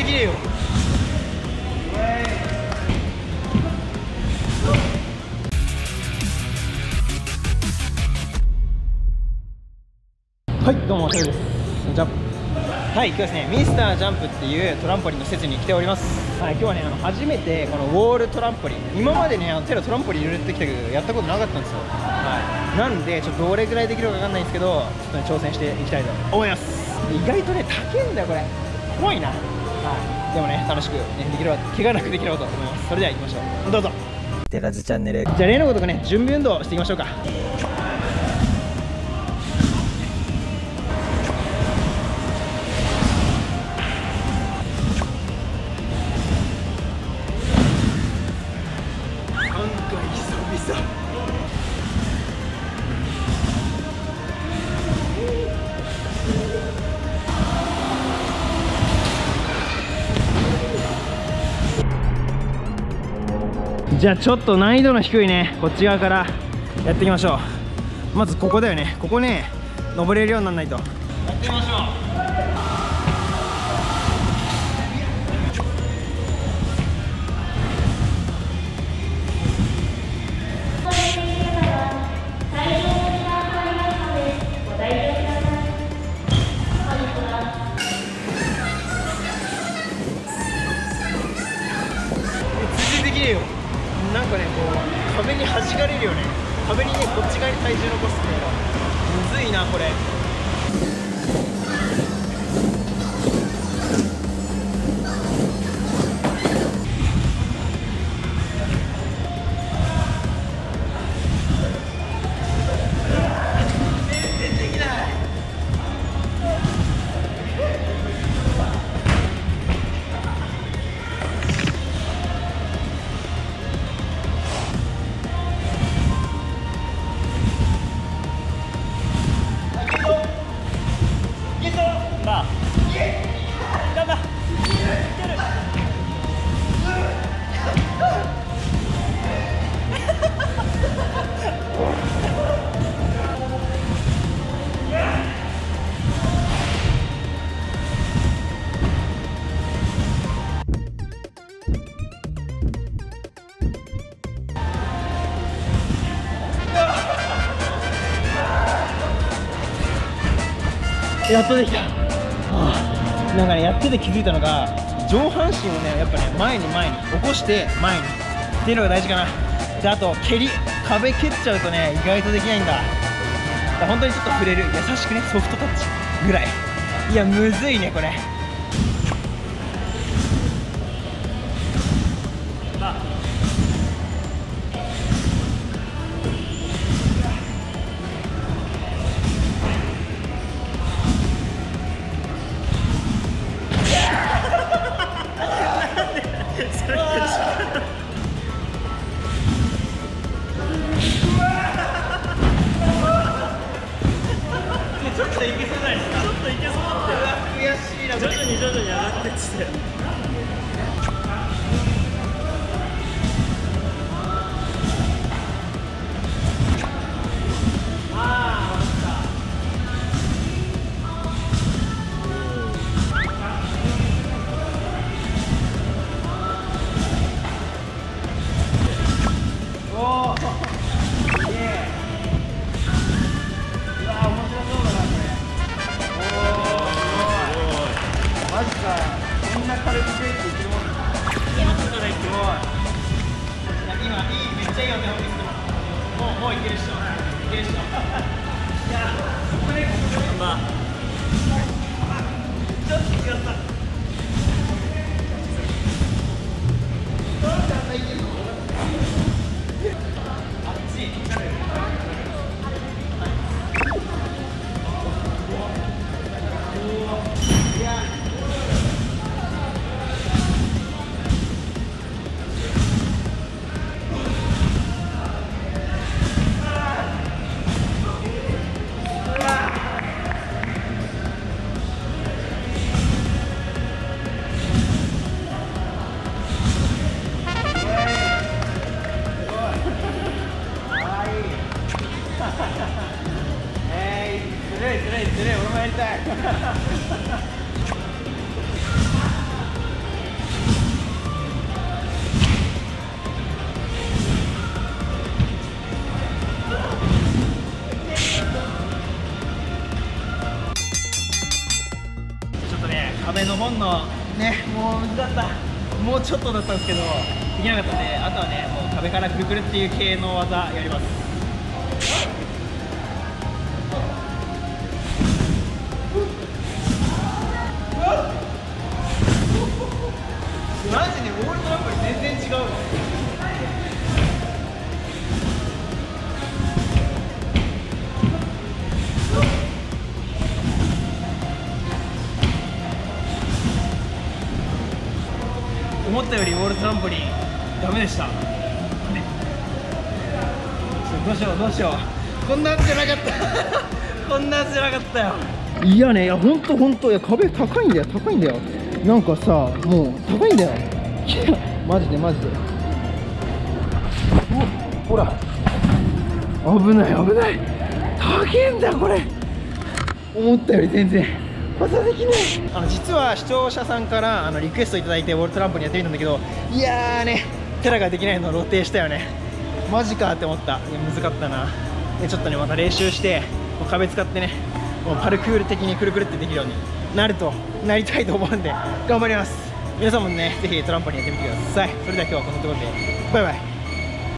ぎるよ。はい、どうも、トヨです。ジャンプ。はい、今日はですね、ミスタージャンプっていうトランポリンの施設に来ております。はい、今日はね、初めてこのウォールトランポリン、今までね、手のトランポリン入れてきたけど、やったことなかったんですよ。はい、なんで、ちょっとどれぐらいできるかわかんないんですけど、ちょっとね、挑戦していきたいと思います。意外とね、高いんだよ、これ。怖いな。はい、でもね、楽しく、ね、できれば、怪我なくできればと思います。それでは行きましょう。どうぞ。テラズチャンネル。じゃあ、例のごとくね、準備運動していきましょうか。じゃあちょっと難易度の低いね、こっち側からやっていきましょう。まずここだよね。ここね、登れるようにならないと。やってみましょう。なんかね、こう壁に弾かれるよね。壁にね、こっち側に体重残すっていうのがむずいな、これ。全然できない。やっとできた。なんかね、やってて気づいたのが、上半身をね、やっぱね、前に起こして前にっていうのが大事かな。で、あと蹴り、壁蹴っちゃうとね、意外とできないんだ。だから本当にちょっと触れる、優しくね、ソフトタッチぐらい。いや、むずいね、これ。ちょっといけそうじゃないですか。ちょっといけそうだったよ。悔しいな。徐々に上がってきて。もういけるっしょ。いけるっしょ。いや、ここね、まあ。ちょっと違った。どうやったらいけるの？あっち。いや。 ね、壁の本のね、もう難かった、もうちょっとだったんですけどできなかったんで、あとはねもう壁からくるくるっていう系の技やります。マジでウォールトランポリン全然違うわ。思ったよりウォールトランポリンダメでした。どうしようどうしよう、こんなやつじゃなかったこんなやつじゃなかったよ。いやね、いやほんといや壁高いんだよ、高いんだよ、なんかさもう高いんだよ、いやマジでほら危ない高えんだよこれ、思ったより全然技できない。実は視聴者さんからリクエストいただいてウォールトランポリンやってみたんだけど、いやーねテラができないのを露呈したよね。マジかって思った。いや難かったな。でちょっとねまた練習してもう壁使ってね、もうパルクール的にくるくるってできるようになりたいと思うんで頑張ります。皆さんもねぜひトランポリンやってみてください。それでは今日はこのところでバイバイ。